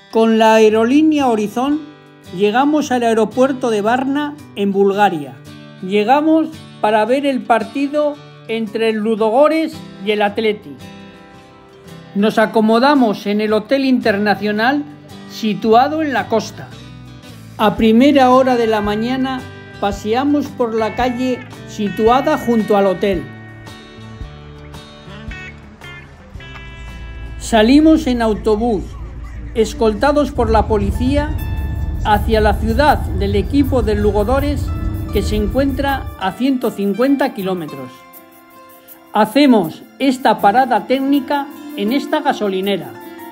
Con la aerolínea Horizon llegamos al aeropuerto de Varna, en Bulgaria. Llegamos para ver el partido entre el Ludogorets y el Athletic. Nos acomodamos en el Hotel Internacional situado en la costa. A primera hora de la mañana paseamos por la calle situada junto al hotel. Salimos en autobús, escoltados por la policía, hacia la ciudad del equipo del Ludogorets, que se encuentra a 150 kilómetros. Hacemos esta parada técnica en esta gasolinera.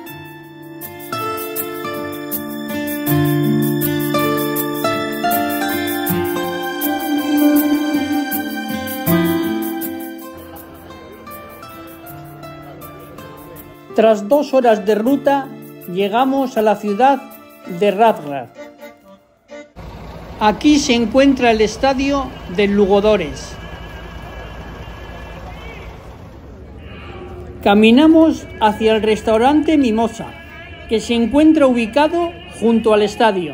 Tras 2 horas de ruta, llegamos a la ciudad de Razgrad. Aquí se encuentra el estadio del Ludogorets. Caminamos hacia el restaurante Mimosa, que se encuentra ubicado junto al estadio.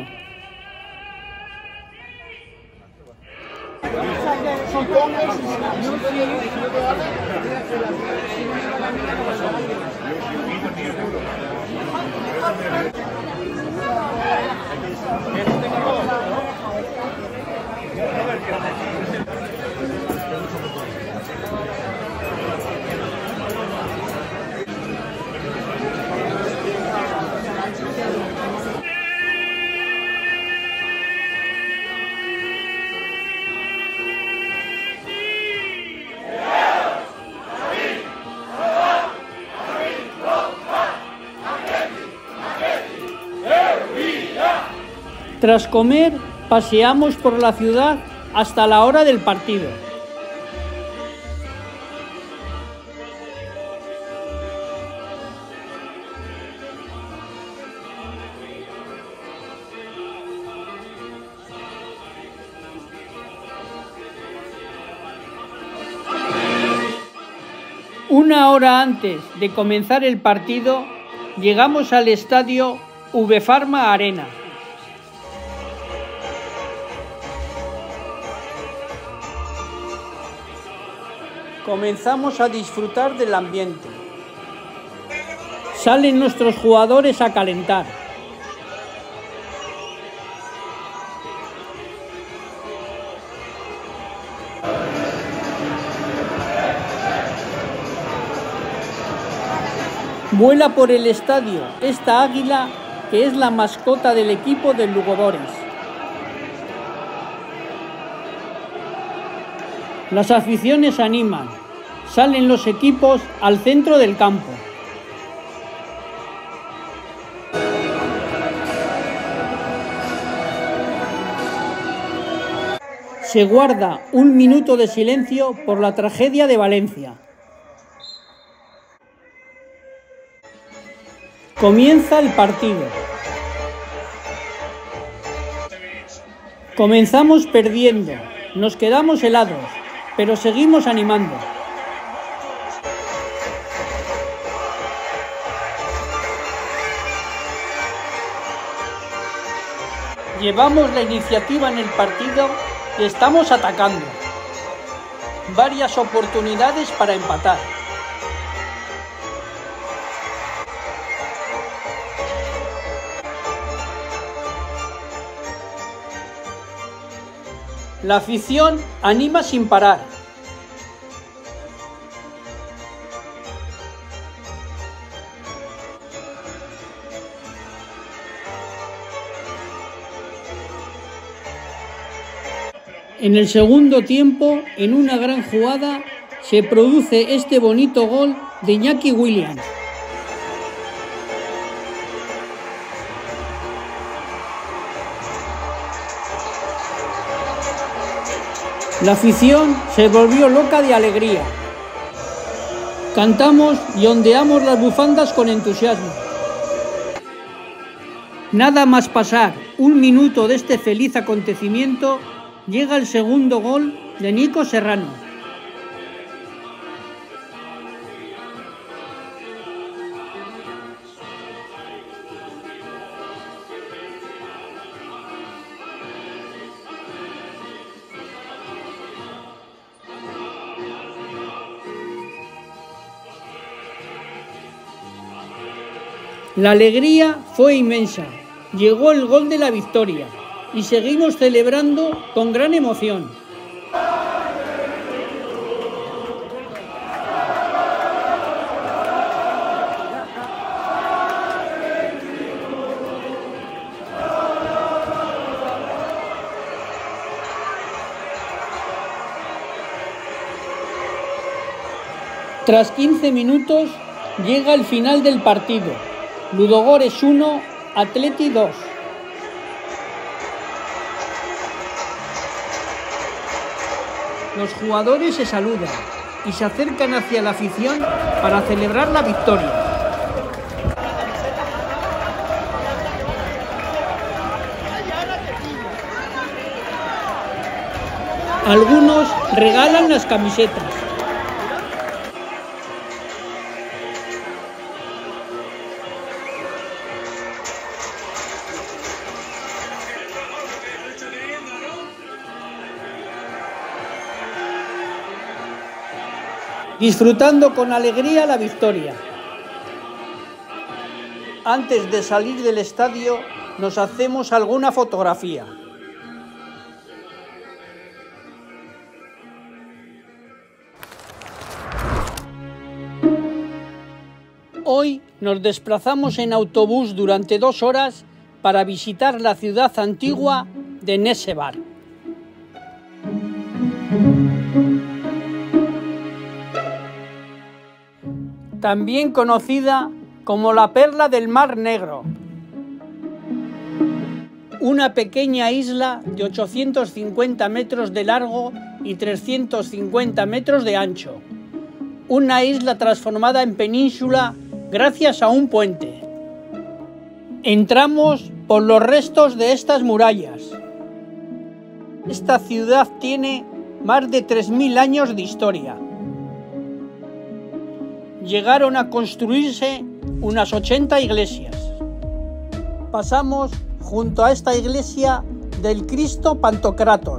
Tras comer, paseamos por la ciudad hasta la hora del partido. Una hora antes de comenzar el partido, llegamos al estadio V-Pharma Arena. Comenzamos a disfrutar del ambiente. Salen nuestros jugadores a calentar. Vuela por el estadio esta águila, que es la mascota del equipo del Ludogorets. Las aficiones animan, salen los equipos al centro del campo. Se guarda un minuto de silencio por la tragedia de Valencia. Comienza el partido. Comenzamos perdiendo, nos quedamos helados, pero seguimos animando. Llevamos la iniciativa en el partido y estamos atacando. Varias oportunidades para empatar. La afición anima sin parar. En el segundo tiempo, en una gran jugada, se produce este bonito gol de Iñaki Williams. La afición se volvió loca de alegría. Cantamos y ondeamos las bufandas con entusiasmo. Nada más pasar un minuto de este feliz acontecimiento, llega el segundo gol de Nico Serrano. La alegría fue inmensa. Llegó el gol de la victoria y seguimos celebrando con gran emoción. Tras 15 minutos llega el final del partido. Ludogorets 1, Athletic 2. Los jugadores se saludan y se acercan hacia la afición para celebrar la victoria. Algunos regalan las camisetas. Disfrutando con alegría la victoria. Antes de salir del estadio, nos hacemos alguna fotografía. Hoy nos desplazamos en autobús durante 2 horas para visitar la ciudad antigua de Nessebar. También conocida como la Perla del Mar Negro, una pequeña isla de 850 metros de largo y 350 metros de ancho, una isla transformada en península gracias a un puente. Entramos por los restos de estas murallas. Esta ciudad tiene más de 3000 años de historia. Llegaron a construirse unas 80 iglesias. Pasamos junto a esta iglesia del Cristo Pantocrátor.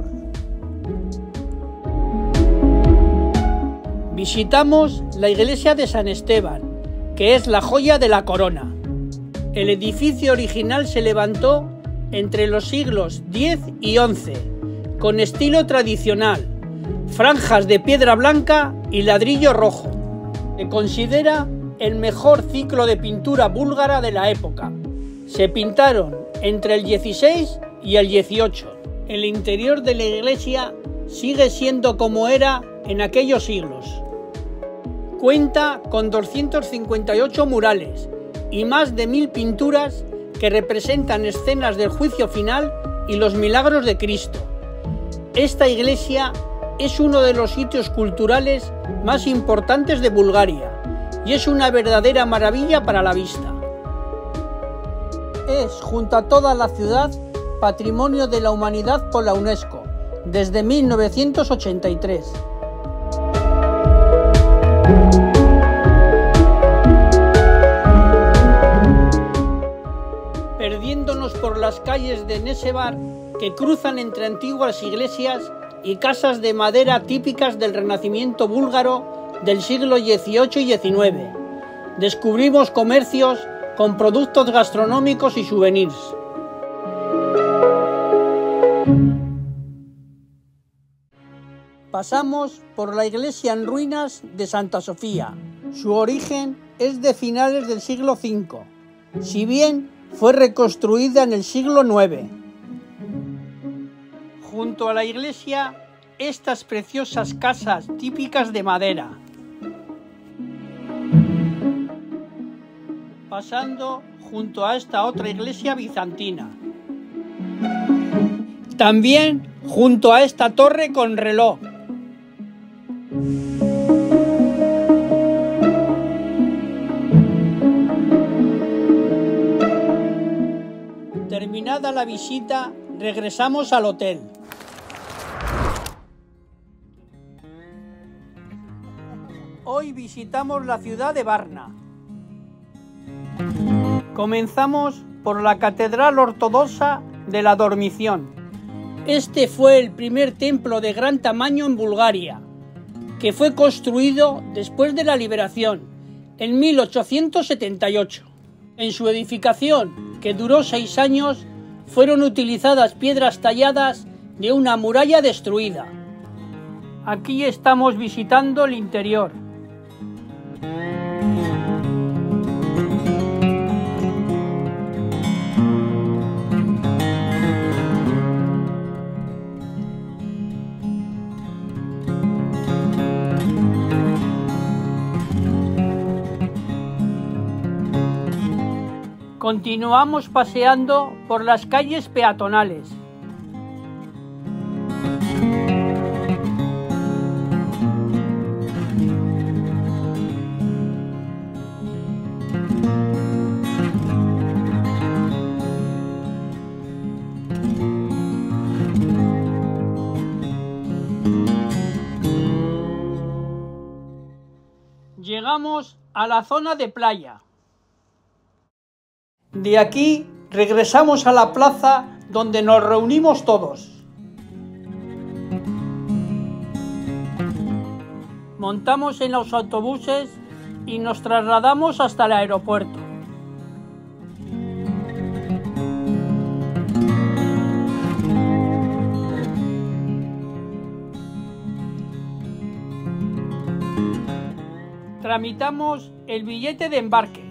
Visitamos la iglesia de San Esteban, que es la joya de la corona. El edificio original se levantó entre los siglos X y XI, con estilo tradicional, franjas de piedra blanca y ladrillo rojo. Se considera el mejor ciclo de pintura búlgara de la época. Se pintaron entre el 16 y el 18. El interior de la iglesia sigue siendo como era en aquellos siglos. Cuenta con 258 murales y más de 1000 pinturas que representan escenas del juicio final y los milagros de Cristo. Esta iglesia es uno de los sitios culturales más importantes de Bulgaria y es una verdadera maravilla para la vista. Es, junto a toda la ciudad, Patrimonio de la Humanidad por la UNESCO desde 1983. Perdiéndonos por las calles de Nessebar que cruzan entre antiguas iglesias y casas de madera típicas del Renacimiento búlgaro del siglo XVIII y XIX. Descubrimos comercios con productos gastronómicos y souvenirs. Pasamos por la iglesia en ruinas de Santa Sofía. Su origen es de finales del siglo V, si bien fue reconstruida en el siglo IX. Junto a la iglesia, estas preciosas casas típicas de madera. Pasando junto a esta otra iglesia bizantina. También junto a esta torre con reloj. Terminada la visita, regresamos al hotel. Hoy visitamos la ciudad de Varna. Comenzamos por la Catedral Ortodoxa de la Dormición. Este fue el primer templo de gran tamaño en Bulgaria, que fue construido después de la liberación, en 1878. En su edificación, que duró 6 años, fueron utilizadas piedras talladas de una muralla destruida. Aquí estamos visitando el interior. Continuamos paseando por las calles peatonales. Llegamos a la zona de playa. De aquí regresamos a la plaza donde nos reunimos todos. Montamos en los autobuses y nos trasladamos hasta el aeropuerto. Tramitamos el billete de embarque.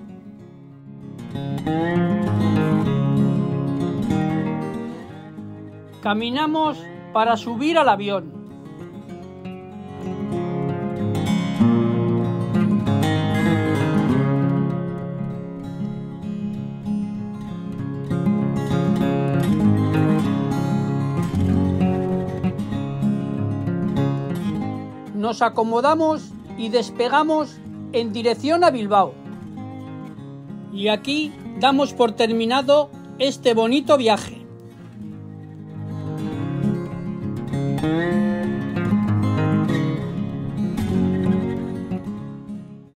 Caminamos para subir al avión. Nos acomodamos y despegamos en dirección a Bilbao. Y aquí damos por terminado este bonito viaje.